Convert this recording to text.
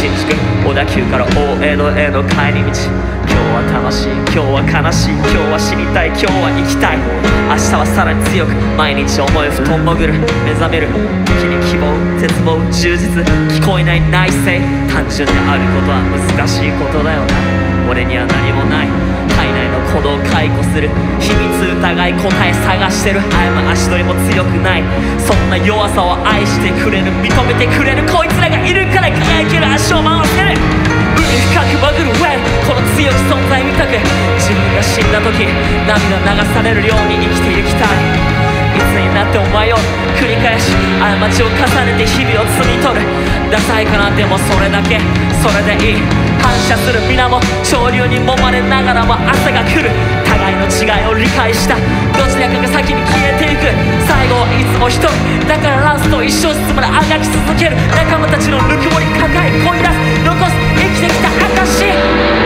新宿小田急から大江戸への帰り道、今日は楽しい今日は悲しい今日は死にたい今日は生きたい、明日はさらに強く毎日思い布団潜る目覚める、時に希望絶望充実聞こえない内省、単純であることは難しいことだよな。俺には何もない体内の鼓動を解雇する秘密疑い答え探してる、あやま足取りも強くない、そんな弱さを愛してくれる認めてくれるこいつらがいるから輝ける足を回せる、海深く潜る上この強い存在見たく、自分が死んだ時涙流されるように生きていきたい、いつになっても迷う繰り返し過ちを重ねて日々を摘み取る、ダサいかなでもそれだけそれでいい、反射する水面潮流に揉まれながらも朝が来る、互いの違いを理解したどちらかが先に消えていく、最後はいつも一人だからラスト一生進むらあがき続ける、仲間たちのぬくもり抱え込み出す残す生きてきた証